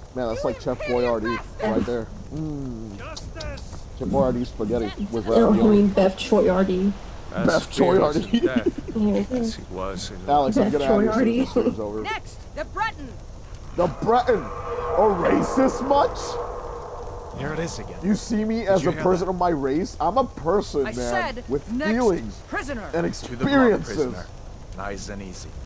Man, that's like Chef Boyardee right there. Chef Boyardee spaghetti with ravioli. I mean Beth Choyardee. Beth Choyardee. As he was in Alex, I'm Beth gonna have you Choyardee. since this is over. Next, the Breton. The Breton! A racist much? Here it is again. You see me as a person of my race? I'm a person, I man, said with next feelings prisoner. and To the block, experiences. prisoner. Nice and easy.